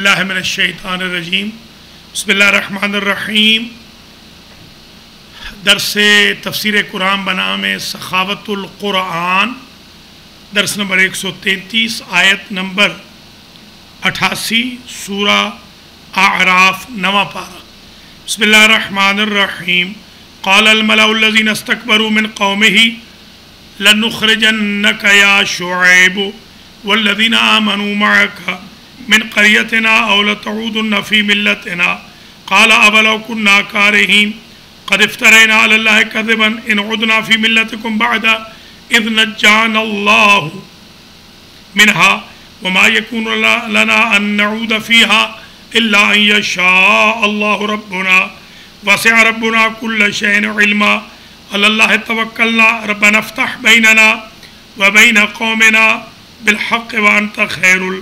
اللہ من الشیطان الرجیم بسم اللہ الرحمن الرحیم درس تفسیر قرآن بنام سخاوت القرآن درس نمبر 133 آیت نمبر 88 سورہ اعراف نواں پارہ بسم اللہ الرحمن الرحیم قال الملأ الذین استکبروا من قومه لنخرجنک یا شعیب والذین آمنوا معک من قريتنا أو لتعودن في ملتنا قال أولو كنا كارهين قد افترينا على الله كذبا إن عدنا في ملتكم بعد إذ نجانا الله منها وما يكون لنا أن نعود فيها إلا أن يشاء الله ربنا وسع ربنا كل شيء علما على الله توكلنا ربنا افتح بيننا وبين قومنا بالحق وأنت خير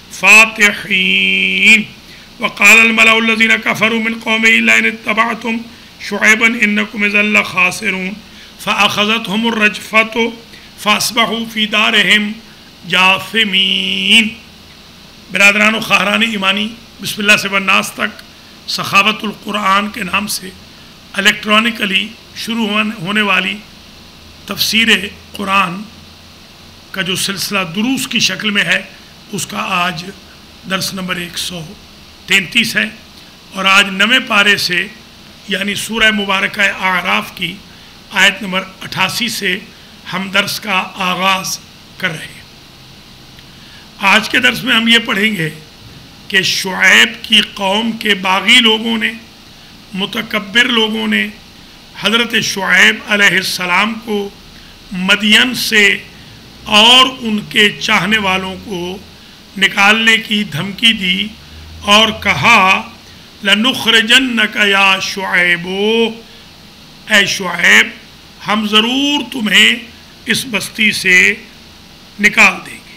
فاتحين وقال الملأ الذين كفروا من قومه لئن اتبعتم شعيبا إنكم إذا لخاسرون فأخذتهم الرجفة فأصبحوا في دارهم جاثمين. برادران و خواہران ایمانی، بسم اللہ سے والناس تک سخاوت القرآن کے نام سے الیکٹرانکلی شروع ہونے والی تفسیر قرآن کا جو سلسلہ دروس کی شکل میں ہے اس کا آج درس نمبر 133 ہے، اور آج نویں پارے سے یعنی سورہ مبارکہ اعراف کی آیت نمبر 88 سے ہم درس کا آغاز کر رہے ہیں. آج کے درس میں ہم یہ پڑھیں گے کہ شعیب کی قوم کے باغی لوگوں نے، متکبر لوگوں نے حضرت شعیب علیہ السلام کو مدین سے اور ان کے چاہنے والوں کو نکالنے کی دھمکی دی اور کہا لَنُخْرِجَنَّكَ يَا شُعَيْبُ، اے شعیب ہم ضرور تمہیں اس بستی سے نکال دیں گے.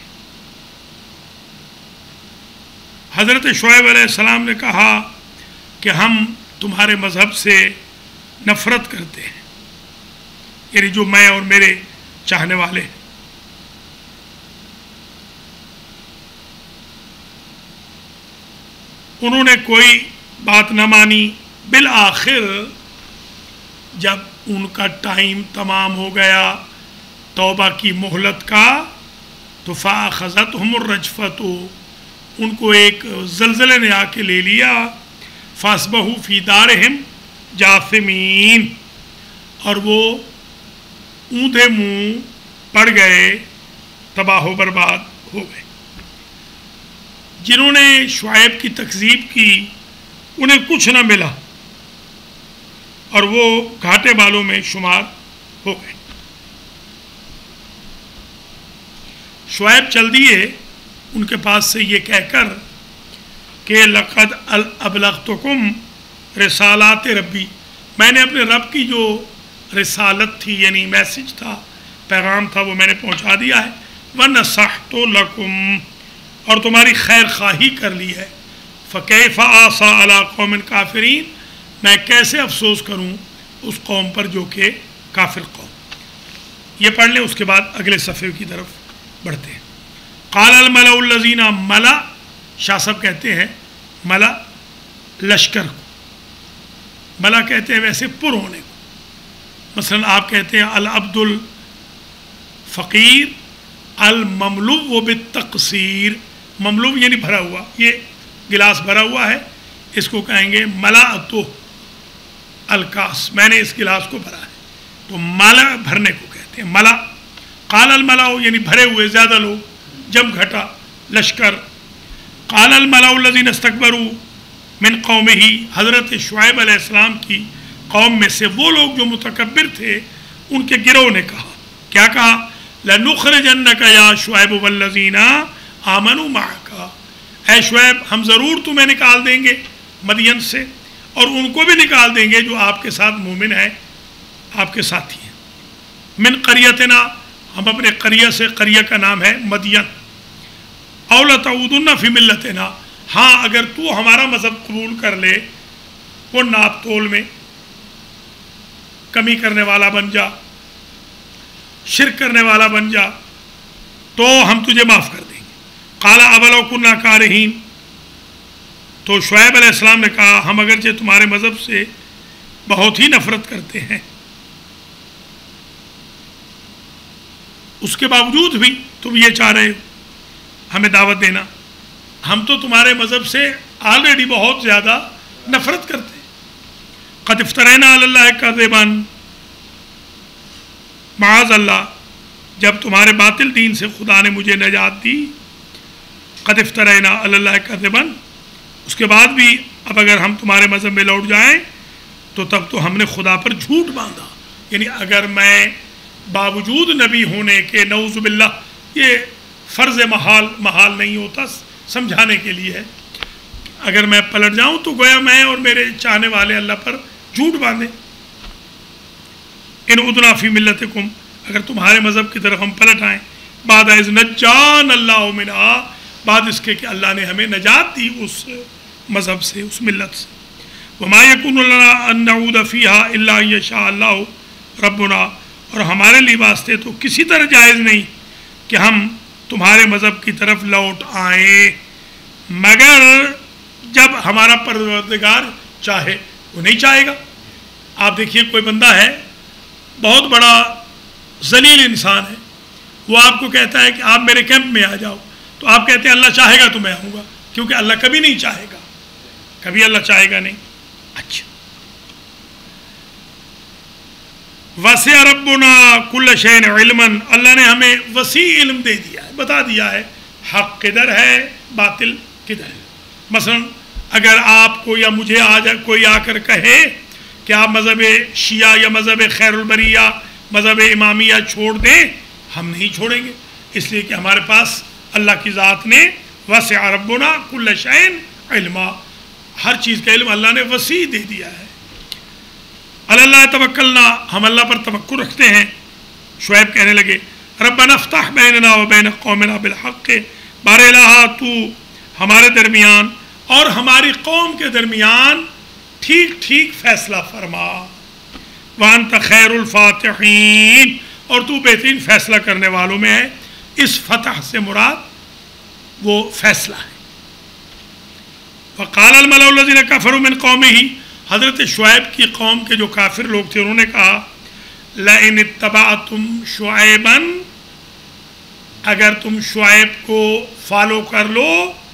حضرت شعیب علیہ السلام نے کہا کہ ہم تمہارے مذہب سے نفرت کرتے ہیں، یعنی جو میں اور میرے چاہنے والے ہیں. انہوں نے کوئی بات نہ مانی. بالآخر جب ان کا ٹائم تمام ہو گیا توبہ کی مہلت کا تو فَأَخَذَتْهُمُ الرَّجْفَةُ، ان کو ایک زلزلے نے آ کے لے لیا. فَأَصْبَحُوا فِي دَارِهِمْ جَاثِمِينَ، اور وہ اوندھے منہ پڑ گئے، تباہ و برباد ہو گئے. جنہوں نے شعیب کی تکذیب کی انہیں کچھ نہ ملا اور وہ گھاٹے والوں میں شمار ہو گئے. شعیب چل دیے ان کے پاس سے یہ کہہ کر کہ لَقَدْ أَبْلَغْتُكُمْ رِسَالَاتِ رَبِّي، میں نے اپنے رب کی جو رسالت تھی یعنی میسج تھا، پیغام تھا، وہ میں نے پہنچا دیا ہے. وَنَصَحْتُ لَكُمْ، اور تمہاری خیر خواہی کر لی ہے. فَكَيْفَ آسَىٰ عَلَىٰ قَوْمٍ كَافِرِينَ، میں کیسے افسوس کروں اس قوم پر جو کہ کافر قوم. یہ پڑھ لیں، اس کے بعد اگلے صفحے کی طرف بڑھتے ہیں. قال الملأ الذین، ملا شاہ صاحب کہتے ہیں ملا لشکر کو، ملا کہتے ہیں ویسے پر ہونے کو. مثلا آپ کہتے ہیں العبد الفقیر المملو بالتقصیر، مملو یعنی بھرا ہوا، یہ گلاس بھرا ہوا ہے، اس کو کہیں گے ملأتو الکاس، میں نے اس گلاس کو بھرا ہے، تو ملا بھرنے کو کہتے ہیں ملا. قال الملأ یعنی بھرے ہوئے زیادہ لوگ، جم گھٹا لشکر. قال الملأ الذین استکبروا من قومہ، حضرت شعیب علیہ السلام کی قوم میں سے وہ لوگ جو متکبر تھے ان کے گروہ نے کہا، کیا کہا؟ لَنُخْرِجَنَّكَ يَا شُعَيْبُ وَالَّذِينَ آمَنُوا مَعَكَ، اے شعیب ہم ضرور تمہیں نکال دیں گے مدین سے، اور ان کو بھی نکال دیں گے جو آپ کے ساتھ مومن ہیں، آپ کے ساتھی ہیں. من قریتنا، ہم اپنے قریہ سے، قریہ کا نام ہے مدین. اَوْ لَتَعُودُنَّ فِي مِلَّتِنَا، ہاں اگر تو ہمارا مذہب قبول کر لے، وہ ناپ تول میں کمی کرنے والا بن جا، شرک کرنے والا بن جا، تو ہم تجھے معاف کر دیں گے. قال اولو کنا کارہین، تو شعیب علیہ السلام نے کہا ہم اگرچہ تمہارے مذہب سے بہت ہی نفرت کرتے ہیں، اس کے باوجود بھی تم یہ چاہ رہے ہو ہمیں دعوت دینا، ہم تو تمہارے مذہب سے آلریڈی بہت زیادہ نفرت کرتے ہیں۔ قد افترینا علی اللہ کذبا، معاذ اللہ، جب تمہارے باطل دین سے خدا نے مجھے نجات دی، قد افترینا علی اللہ کذبا، اس کے بعد بھی اب اگر ہم تمہارے مذہب میں لوٹ جائیں تو تب تو ہم نے خدا پر جھوٹ باندھا۔ یعنی اگر میں باوجود نبی ہونے کے، نعوذ باللہ، یہ فرض محال نہیں ہوتا، سمجھانے کے لیے ہے، اگر میں پلٹ جاؤں تو گویا میں اور میرے چاہنے والے اللہ پر جھوٹ باندھیں۔ ان عدنا فی ملتکم، اگر تمہارے مذہب کی طرف ہم پلٹ آئیں، بعد از نجان اللہ منہا، بعد اس کے کہ اللہ نے ہمیں نجات دی اس مذہب سے، اس ملت سے۔ وما یکون لنا ان نعود فیہا الا ان یشاء اللہ ربنا، اور ہمارے لیے واسطے تو کسی طرح جائز نہیں کہ ہم تمہارے مذہب کی طرف لوٹ آئیں مگر جب ہمارا پروردگار چاہے۔ وہ نہیں چاہے گا۔ آپ دیکھیے کوئی بندہ ہے بہت بڑا ذلیل انسان ہے، وہ آپ کو کہتا ہے کہ آپ میرے کیمپ میں آ جاؤ، تو آپ کہتے ہیں اللہ چاہے گا تو میں آؤں گا، کیونکہ اللہ کبھی نہیں چاہے گا، کبھی اللہ چاہے گا نہیں۔ اچھا، وسع ربنا کل شیء علما، اللہ نے ہمیں وسیع علم دے دیا ہے، بتا دیا ہے حق کدھر ہے، باطل کدھر ہے۔ مثلا اگر آپ کو یا مجھے کوئی آ کر کہے کہ آپ مذہب شیعہ یا مذہب خیر البریہ، مذہب امامیہ چھوڑ دیں، ہم نہیں چھوڑیں گے، اس لیے کہ ہمارے پاس اللہ کی ذات نے وسع ربنا کل شیء علما، ہر چیز کا علم اللہ نے وسیع دے دیا ہے۔ اللہ توکلنا، ہم اللہ پر توکل رکھتے ہیں۔ شعیب کہنے لگے ربنا افتح بیننا و بین قومنا بالحق، بار الہ تو ہمارے درمیان اور ہماری قوم کے درمیان ٹھیک ٹھیک فیصلہ فرما، وانت خیر الفاتحین، اور تو بہترین فیصلہ کرنے والوں میں ہے۔ اس فتح سے مراد وہ فیصلہ ہے۔ وقال الملأ الذین کفروا من قومہ، حضرت شعیب کی قوم کے جو کافر لوگ تھے انہوں نے کہا لئن اتبعتم شعیبا، اگر تم شعیب کو فالو کر لو،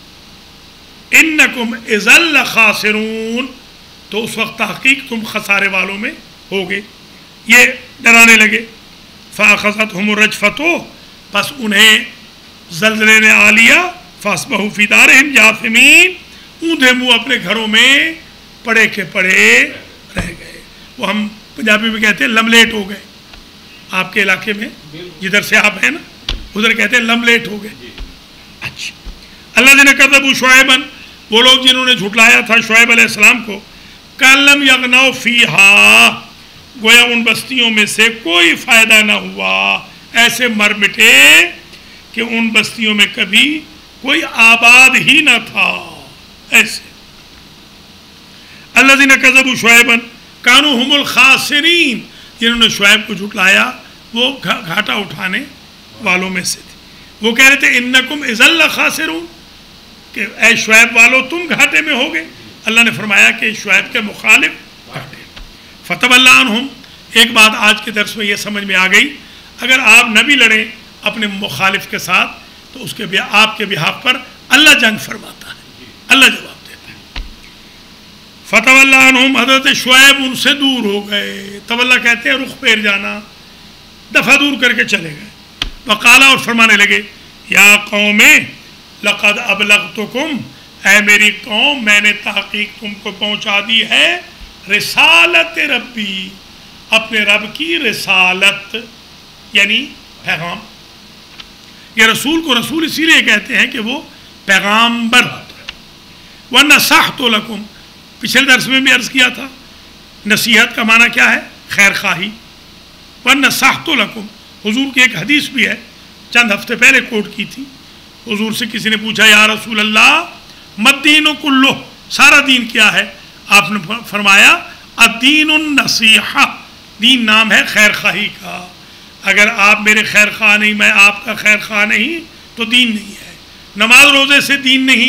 انکم اذا لخاسرون، تو اس وقت تحقیق تم خسارے والوں میں ہوگے۔ یہ ڈرانے لگے۔ فاخذتہم الرجفۃ، پس انہیں زلزلے نے آ لیا، فاصبحوا فی دارہم جاثمین، اوندھے منہ اپنے گھروں میں پڑے کے پڑے رہ گئے۔ وہ ہم پنجابی میں کہتے ہیں لملیٹ ہو گئے، آپ کے علاقے میں جدھر سے آپ ہیں نا ادھر کہتے ہیں لملیٹ ہو گئے۔ اچھا، الذین کذبوا شعیبا، وہ لوگ جنہوں نے جھٹلایا تھا شعیب علیہ السلام کو، کأن لم یغنوا فیہا، گویا ان بستیوں میں سے کوئی فائدہ نہ ہوا، ایسے مر مٹے کہ ان بستیوں میں کبھی کوئی آباد ہی نہ تھا۔ ایسے الذین کذبوا شعیبا کانوا هم الخاسرین، جنہوں نے شعیب کو جھٹلایا وہ گھاٹا اٹھانے والوں میں سے تھے۔ وہ کہہ رہے تھے انکم اذا لخاسرون، کہ اے شعیب والو تم گھاٹے میں ہوگے۔ اللہ نے فرمایا کہ شعیب کے مخالف گھاٹے۔ فتولی عنہم، ایک بات آج کے درس میں یہ سمجھ میں آ گئی، اگر آپ نہ بھی لڑیں اپنے مخالف کے ساتھ تو اس کے آپ کے بہاف پر اللہ جنگ فرماتا ہے، اللہ جواب دیتا ہے۔ فتولی عنہم، حضرت شعیب ان سے دور ہو گئے۔ تولی کہتے ہیں رخ پھیر جانا، دفعہ دور کر کے چلے گئے۔ وقالا، اور فرمانے لگے یا قوم لقد ابلغتکم، اے میری قوم میں نے تحقیق تم کو پہنچا دی ہے رسالت ربی، اپنے رب کی رسالت یعنی پیغام۔ یہ رسول کو رسول اسی لیے کہتے ہیں کہ وہ پیغامبر ہوتا ہے۔ وَنَصَحْتُ لَكُمْ، پچھلے درس میں بھی عرض کیا تھا نصیحت کا معنی کیا ہے، خیر خواہی۔ وَنَصَحْتُ لَكُمْ، حضور کی ایک حدیث بھی ہے، چند ہفتے پہلے کوٹ کی تھی۔ حضور سے کسی نے پوچھا یا رسول اللہ مدین کلو، سارا دین کیا ہے؟ آپ نے فرمایا الدین النصیحہ، دین نام ہے خیر خواہی کا۔ اگر آپ میرے خیر خواہ نہیں، میں آپ کا خیر خواہ نہیں تو دین نہیں ہے۔ نماز روزے سے دین نہیں،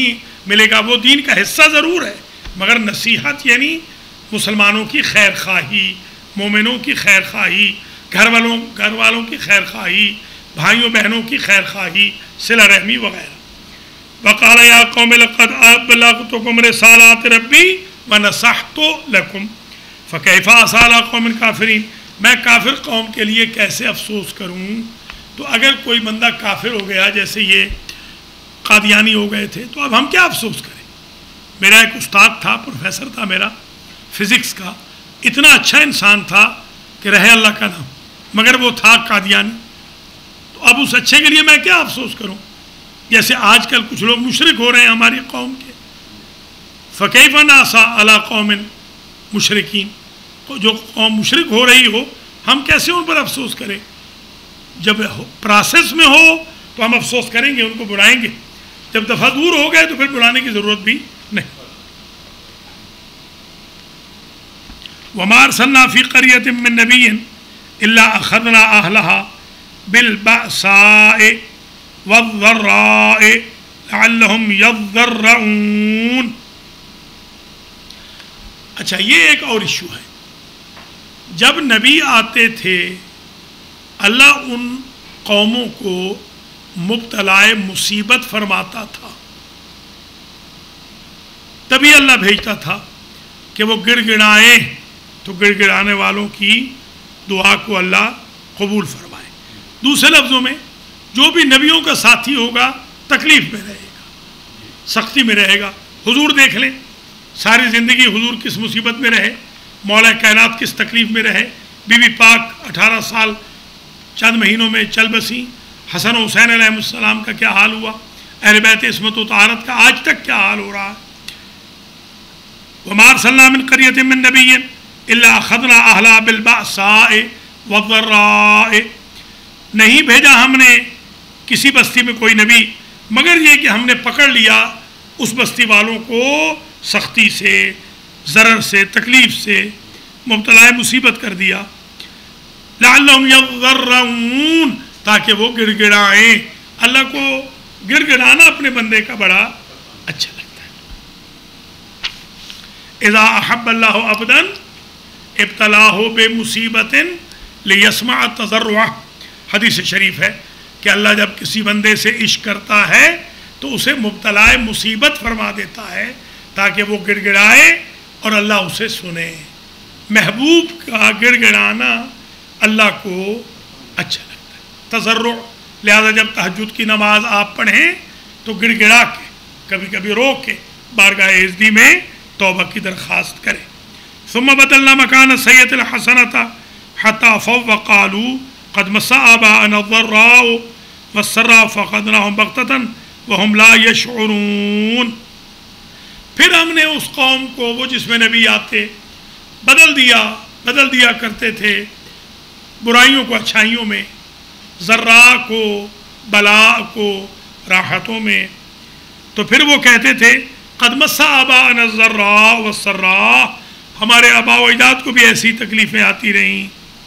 ملے گا، وہ دین کا حصہ ضرور ہے، مگر نصیحت یعنی مسلمانوں کی خیر خواہی، مومنوں کی خیر خواہی، گھر والوں کی خیر خواہی، بھائیوں بہنوں کی خیر خواہی، صلہ رحمی وغیرہ۔ وقال یا قوم لقد ابلغتکم رسالات ربی ونصحت لکم فکیف اصی علی قوم کافرین، میں کافر قوم کے لیے کیسے افسوس کروں؟ تو اگر کوئی بندہ کافر ہو گیا، جیسے یہ قادیانی ہو گئے تھے، تو اب ہم کیا افسوس کریں؟ میرا ایک استاد تھا، پروفیسر تھا میرا فزکس کا، اتنا اچھا انسان تھا کہ رہے اللہ کا نام، مگر وہ تھا قادیانی، تو اب اس اچھے کے لیے میں کیا افسوس کروں؟ جیسے آج کل کچھ لوگ مشرک ہو رہے ہیں ہماری قوم کے، فکیف ناصا علی قوم مشرکین، جو قوم مشرک ہو رہی ہو ہم کیسے ان پر افسوس کریں؟ جب پروسیس میں ہو تو ہم افسوس کریں گے، ان کو بلائیں گے، جب دفعہ دور ہو گئے تو پھر بلانے کی ضرورت بھی نہیں۔ وَمَا أَرْسَلْنَا فِي قَرْيَةٍ مِّن نَبِيٍّ إِلَّا أَخَذْنَا أَهْلَهَا بِالْبَأْسَاءِ وَالضَّرَّاءِ لَعَلَّهُمْ يَضَّرَّعُونَ۔ اچھا، یہ ایک اور ایشو ہے، جب نبی آتے تھے اللہ ان قوموں کو مبتلا مصیبت فرماتا تھا، تبھی اللہ بھیجتا تھا کہ وہ گڑ گڑائیں، تو گڑ گڑانے والوں کی دعا کو اللہ قبول فرمائے۔ دوسرے لفظوں میں جو بھی نبیوں کا ساتھی ہوگا تکلیف میں رہے گا، سختی میں رہے گا۔ حضور دیکھ لیں، ساری زندگی حضور کس مصیبت میں رہے، مولا کائنات کس تکلیف میں رہے، بی بی پاک 18 سال چند مہینوں میں چل بسیں، حسن و حسین علیہ السلام کا کیا حال ہوا، اہل بیت عصمت و طہارت کا آج تک کیا حال ہو رہا ہے۔ وَمَا أَرْسَلْنَا مِن قَرْيَةٍ مِّن نَبِيٍّ إِلَّا أَخَذْنَا أَهْلَهَا بِالْبَأْسَاءِ وَالضَّرَّاءِ، نہیں بھیجا ہم نے کسی بستی میں کوئی نبی مگر یہ کہ ہم نے پکڑ لیا اس بستی والوں کو سختی سے، ضرر سے، تکلیف سے، مبتلا مصیبت کر دیا۔ لعلہم یضرعون، تاکہ وہ گڑ گڑائیں۔ اللہ کو گڑ گڑانا اپنے بندے کا بڑا اچھا لگتا ہے۔ اذا احب اللہ عبدا ابتلاہ بمصیبت لیسمع تضرعہ، حدیث شریف ہے کہ اللہ جب کسی بندے سے عشق کرتا ہے تو اسے مبتلا مصیبت فرما دیتا ہے تاکہ وہ گڑ گڑائے اور اللہ اسے سنے۔ محبوب کا گڑ گڑانا اللہ کو اچھا لگتا ہے، تضرع۔ لہذا جب تہجد کی نماز آپ پڑھیں تو گڑ گڑا کے، کبھی کبھی رو کے بارگاہ عزتی میں توبہ کی درخواست کریں۔ ثم بدلنا مکان السیئۃ الحسنۃ حتی عفوا وقالوا قد مس آباءنا الضراء والسراء فأخذناهم بغتة وهم لا يشعرون۔ پھر ہم نے اس قوم کو، وہ جس میں نبی آتے، بدل دیا کرتے تھے برائیوں کو اچھائیوں میں، ذرا کو بلا کو راحتوں میں، تو پھر وہ کہتے تھے قد مس آباءنا الضراء والسراء، ہمارے آباء و اجداد کو بھی ایسی تکلیفیں آتی رہیں۔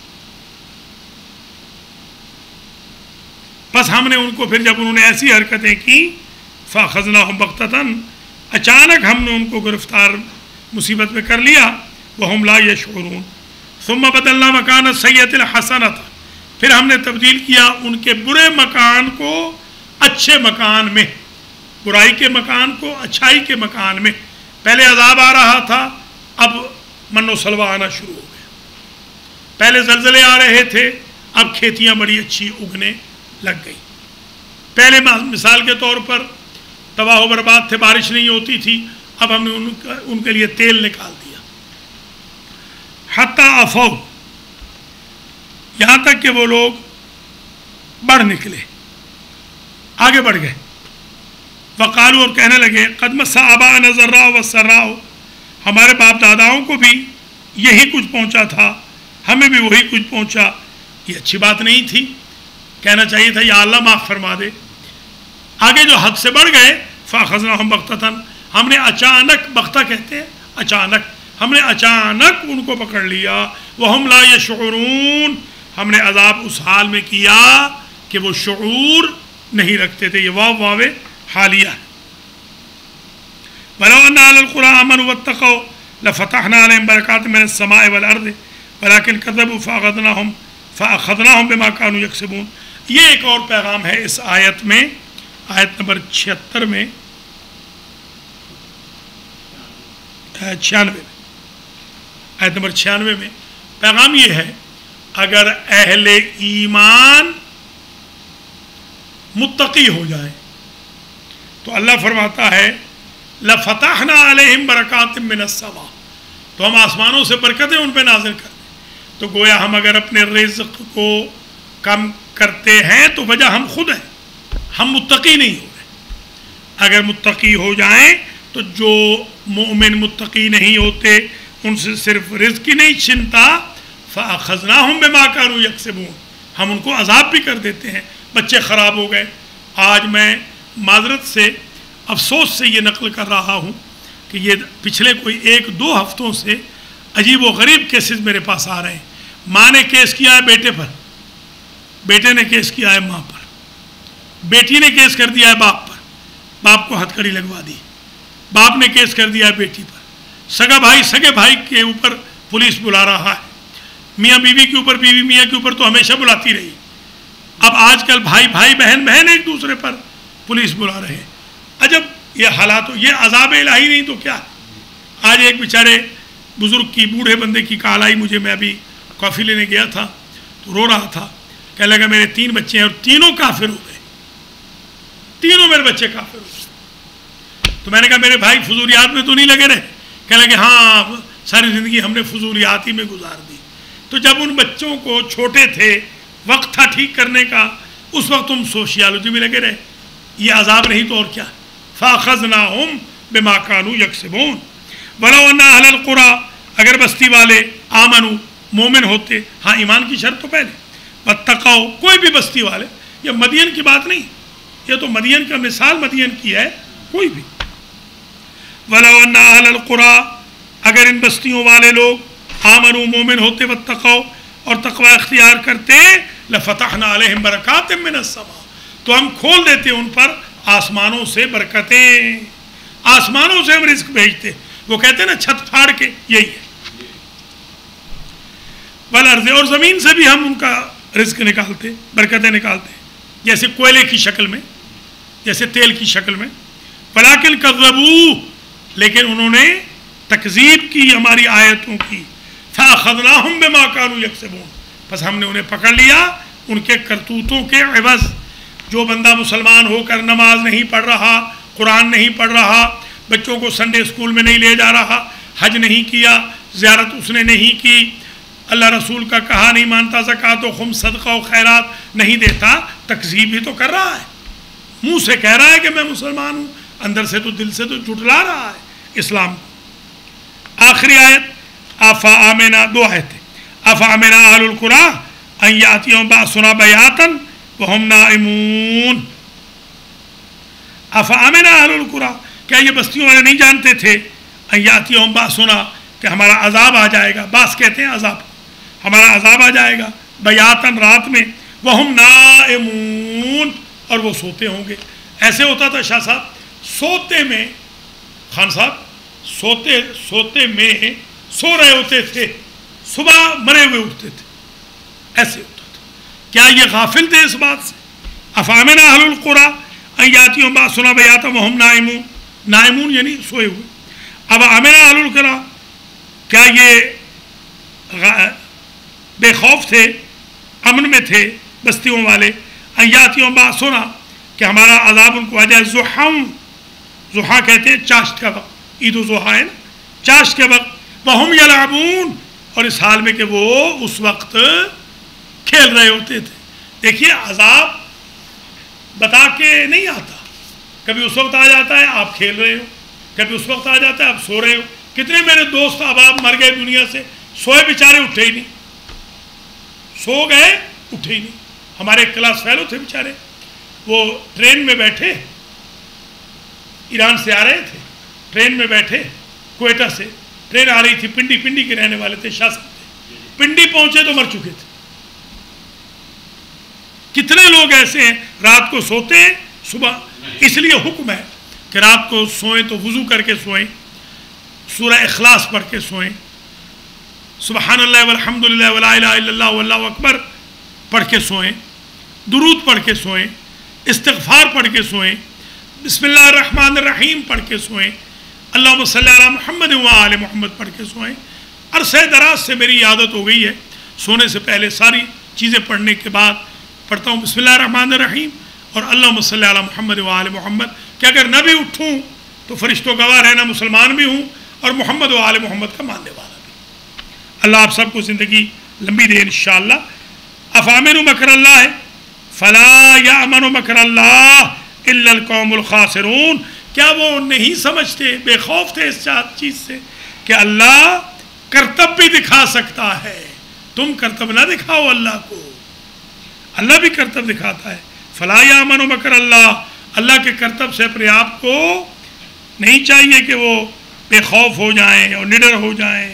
بس ہم نے ان کو پھر جب انہوں نے ایسی حرکتیں کی، فَأَخَذْنَاهُمْ بَغْتَةً، اچانک ہم نے ان کو گرفتار مصیبت میں کر لیا، وَهُمْ لَا يَشْعُرُونَ۔ ثُمَّ بَدَلْنَا مَكَانَ السَّيِّئَةِ الْحَسَنَةَ، پھر ہم نے تبدیل کیا ان کے برے مکان کو اچھے مکان میں، برائی کے مکان کو اچھائی کے مکان میں۔ پہلے عذاب آ رہا تھا، اب من و سلوہ آنا شروع ہو گیا۔ پہلے زلزلے آ رہے تھے، اب کھیتیاں بڑی اچھی اگنے لگ گئی۔ پہلے مثال کے طور پر تباہ و برباد تھے، بارش نہیں ہوتی تھی، اب ہم نے ان کے لیے تیل نکال دیا۔ حتی عفو، یہاں تک کہ وہ لوگ بڑھ نکلے، آگے بڑھ گئے۔ وقالو، اور کہنے لگے قد مس آباءنا الضراء والسراء، ہمارے باپ داداؤں کو بھی یہی کچھ پہنچا تھا، ہمیں بھی وہی کچھ پہنچا۔ یہ اچھی بات نہیں تھی، کہنا چاہیے تھا یا اللہ معاف فرما دے۔ آگے جو حد سے بڑھ گئے، فَأَخَذْنَاهُمْ بَغْتَةً، ہم نے اچانک، بغتہ کہتے ہیں اچانک، ہم نے اچانک ان کو پکڑ لیا، وَهُمْ لَا يَشْعُرُونَ، ہم نے عذاب اس حال میں کیا کہ وہ شعور نہیں رکھتے تھے۔ یہ واو حالیہ ہے۔ وَلَوْ أَنَّ أَهْلَ الْقُرَىٰ آمَنُوا وَاتَّقَوْا لَفَتَحْنَا عَلَيْهِمْ بَرَكَاتٍ مِّنَ السَّمَاءِ وَالْأَرْضِ وَلَٰكِنْ كَذَّبُوا فَأَخَذْنَاهُمْ بِمَا كَانُوا يَكْسِبُونَ. یہ ایک اور پیغام ہے اس آیت میں، آیت نمبر 76 میں 96 میں، آیت نمبر 96 میں پیغام یہ ہے، اگر اہل ایمان متقی ہو جائے تو اللہ فرماتا ہے لَفَتَحْنَا عَلَيْهِمْ بَرَكَاتٍ مِّنَ السَّمَاءِ، تو ہم آسمانوں سے برکتیں ان پہ نازل کر دیں. تو گویا ہم اگر اپنے رزق کو کم کرتے ہیں تو وجہ ہم خود ہیں، ہم متقی نہیں ہو رہے. اگر متقی ہو جائیں تو جو مومن متقی نہیں ہوتے ان سے صرف رزق ہی نہیں چھنتا، فَأَخَذْنَاهُمْ بِمَا كَانُوا يَكْسِبُونَ، ہم ان کو عذاب بھی کر دیتے ہیں. بچے خراب ہو گئے. آج میں معذرت سے افسوس سے یہ نقل کر رہا ہوں کہ یہ پچھلے کوئی 1-2 ہفتوں سے عجیب و غریب کیسز میرے پاس آ رہے ہیں. ماں نے کیس کیا ہے بیٹے پر، بیٹے نے کیس کیا ہے ماں پر، بیٹی نے کیس کر دیا ہے باپ پر، باپ کو ہتھ کڑی لگوا دی، باپ نے کیس کر دیا ہے بیٹی پر، سگا بھائی سگے بھائی کے اوپر پولیس بلا رہا ہے، میاں بیوی کے اوپر، بیوی میاں کے اوپر تو ہمیشہ بلاتی رہی. اب آج کل بھائی بھائی بہن بہن ایک دوسرے پر پولیس بلا رہے ہیں. عجب یہ حالات، یہ عذاب الہی نہیں تو کیا. آج ایک بیچارے بزرگ کی، بوڑھے بندے کی کال آئی مجھے، میں ابھی کافی لینے گیا تھا تو رو رہا تھا، کہنے لگا میرے 3 بچے ہیں اور تینوں کافر ہو گئے، تینوں میرے بچے کافر ہو گئے. تو میں نے کہا میرے بھائی فضولیات میں تو نہیں لگے رہے؟ کہنے لگے ہاں ساری زندگی ہم نے فضولیات ہی میں گزار دی. تو جب ان بچوں کو چھوٹے تھے، وقت تھا ٹھیک کرنے کا، اس وقت تم سوشیالوجی میں لگے رہے. یہ عذاب نہیں تو اور کیا. فَأَخَذْنَاهُمْ بِمَا كَانُوا يَكْسِبُونَ وَلَوْ أَنَّ أَهْلَ الْقُرَىٰ، اگر بستی والے آمنوا مومن ہوتے، ہاں ایمان کی شرط تو پہلے، وَاتَّقَوْا کوئی بھی بستی والے، یہ مدین کی بات نہیں، یہ تو مدین کا مثال مدین کی ہے، کوئی بھی. وَلَوْ أَنَّ أَهْلَ الْقُرَىٰ اگر ان بستیوں والے لوگ آمنوا مومن ہوتے، واتقوا اور تقوی اختیار کرتے، لفتحنا علیہم برکات من السماء تو ہم کھول دیتے ان پر آسمانوں سے برکتیں، آسمانوں سے ہم رزق بھیجتے. وہ کہتے ہیں نا چھت پھاڑ کے، یہی ہے. والارض اور زمین سے بھی ہم ان کا رزق نکالتے، برکتیں نکالتے، جیسے کوئلے کی شکل میں، جیسے تیل کی شکل میں. ولکن کذبوا لیکن انہوں نے تکذیب کی ہماری آیتوں کی. فَأَخَذْنَاهُمْ بِمَا كَانُوا يَكْسِبُونَ پس ہم نے انہیں پکڑ لیا ان کے کرتوتوں کے عوض. جو بندہ مسلمان ہو کر نماز نہیں پڑھ رہا، قرآن نہیں پڑھ رہا، بچوں کو سنڈے اسکول میں نہیں لے جا رہا، حج نہیں کیا، زیارت اس نے نہیں کی، اللہ رسول کا کہا نہیں مانتا، زکوٰۃ و خمس صدقہ و خیرات نہیں دیتا، تکذیب ہی تو کر رہا ہے. منہ سے کہہ رہا ہے کہ میں مسلمان ہوں، اندر سے تو دل سے تو جھٹلا رہا ہے اسلام کو. آخری آیت افامنا، 2 آیتیں. افامنا اہل القریٰ ان یاتیہم باسنا بیاتا وہم نائمون. افامنا اہل القریٰ کیا یہ بستیوں والے نہیں جانتے تھے ان یاتیہم باسنا کہ ہمارا عذاب آ جائے گا. باس کہتے ہیں عذاب، ہمارا عذاب آ جائے گا بیاتن رات میں، وہم نائمون اور وہ سوتے ہوں گے. ایسے ہوتا تھا شاہ صاحب، سوتے میں، خان صاحب سوتے میں سو رہے ہوتے تھے، صبح مرے ہوئے اٹھتے تھے، ایسے ہوتا تھا. کیا یہ غافل تھے اس بات سے؟ افامنا اہل القریٰ ان یاتیہم باسنا بیاتا وہم نائمون، نائمون یعنی سوئے ہوئے. اب امنا اہل القریٰ کیا یہ بے خوف تھے، امن میں تھے بستیوں والے؟ ان یاتیہم باسنا کہ ہمارا عذاب ان کو آ جائے. ضحیٰ کہتے ہیں چاشت کا وقت، عید و ضحیٰ ہے نا، چاشت کے وقت. وہم یلعبون اور اس حال میں کہ وہ اس وقت کھیل رہے ہوتے تھے. دیکھیے عذاب بتا کے نہیں آتا، کبھی اس وقت آ جاتا ہے آپ کھیل رہے ہو، کبھی اس وقت آ جاتا ہے آپ سو رہے ہو. کتنے میرے دوست احباب مر گئے دنیا سے، سوئے بیچارے اٹھے ہی نہیں، سو گئے اٹھے ہی نہیں. ہمارے ایک کلاس فیلو تھے بیچارے، وہ ٹرین میں بیٹھے، ایران سے آ رہے تھے، ٹرین میں بیٹھے، کوئٹہ سے ٹرین آ رہی تھی، پنڈی کے رہنے والے تھے، شاہ صاحب تھے. پنڈی پہنچے تو مر چکے تھے. کتنے لوگ ایسے ہیں رات کو سوتے ہیں، صبح اس لیے حکم ہے کہ رات کو سوئیں تو وضو کر کے سوئیں، سورہ اخلاص پڑھ کے سوئیں، سبحان اللہ والحمد للہ ولا الہ الا اللہ واللہ اکبر پڑھ کے سوئیں، درود پڑھ کے سوئیں، استغفار پڑھ کے سوئیں، بسم اللہ الرحمن الرحیم پڑھ کے سوئیں، اللہم صلی علی محمد وآل محمد پڑھ کے سوئیں۔ عرصہ دراز سے میری عادت ہو گئی ہے سونے سے پہلے ساری چیزیں پڑھنے کے بعد پڑھتا ہوں بسم اللہ الرحمن الرحیم اور اللہم صلی علی محمد وآل محمد، کہ اگر نہ بھی اٹھوں تو فرشتوں گواہ رہنا مسلمان بھی ہوں اور محمد وآل محمد کا ماننے والا بھی۔ اللہ آپ سب کو زندگی لمبی دے انشاءاللہ۔ افامنوا مکر اللہ فلا یامن مکر اللہ الا القوم الخاسرون، کیا وہ نہیں سمجھتے، بے خوف تھے اس چیز سے کہ اللہ کرتب بھی دکھا سکتا ہے، تم کرتب نہ دکھاؤ اللہ کو، اللہ بھی کرتب دکھاتا ہے۔ فلا یامن مکر اللہ، اللہ کے کرتب سے اپنے آپ کو نہیں چاہیے کہ وہ بے خوف ہو جائیں اور نڈر ہو جائیں،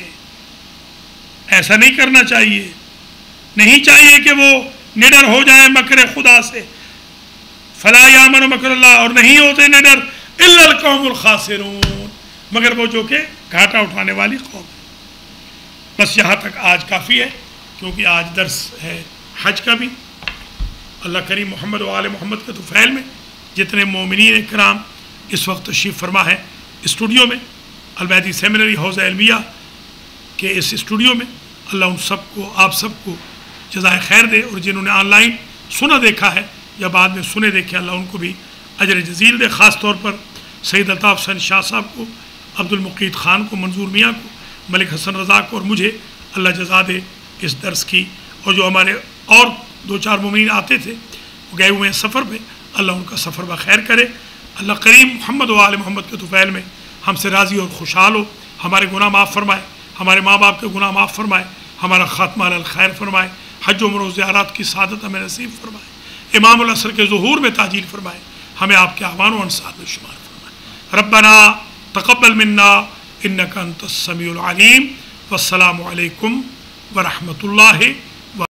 ایسا نہیں کرنا چاہیے، نہیں چاہیے کہ وہ نڈر ہو جائیں مکر خدا سے۔ فلا یامن مکر اللہ، اور نہیں ہوتے نڈر الا القوم الخاسرون، مگر وہ جو کہ گھاٹا اٹھانے والی قوم ہے۔ بس یہاں تک آج کافی ہے، کیونکہ آج درس ہے حج کا بھی۔ اللہ کریم محمد و آل محمد کے طفیل میں جتنے مومنین اکرام اس وقت تشریف فرما ہے اسٹوڈیو میں، المہدی سیمینری حوض علمیہ کے اس اسٹوڈیو میں، اللہ ان سب کو، آپ سب کو جزائے خیر دے، اور جنہوں نے آن لائن سنا دیکھا ہے یا بعد میں سنے دیکھے، اللہ ان کو بھی اجر جزیل دے، خاص طور پر سید الطاف حسین شاہ صاحب کو، عبد المقید خان کو، منظور میاں کو، ملک حسن رضا کو، اور مجھے اللہ جزا دے اس درس کی۔ اور جو ہمارے اور دو چار مومنین آتے تھے وہ گئے ہوئے ہیں سفر پہ، اللہ ان کا سفر بخیر کرے۔ اللہ کریم محمد و آل محمد کے طفیل میں ہم سے راضی اور خوشحال ہو، ہمارے گناہ معاف فرمائے، ہمارے ماں باپ کے گناہ معاف فرمائے، ہمارا خاتمہ علی الخیر فرمائے، حج و عمرہ و زیارات کی سعادت ہمیں نصیب فرمائے، امام العصر کے ظہور میں تاجیل فرمائے، ہمیں آپ کے اعوان و انصار میں شمار فرمائے۔ ربنا تقبل منا انک انت السمیع العلیم، والسلام علیکم ورحمۃ اللہ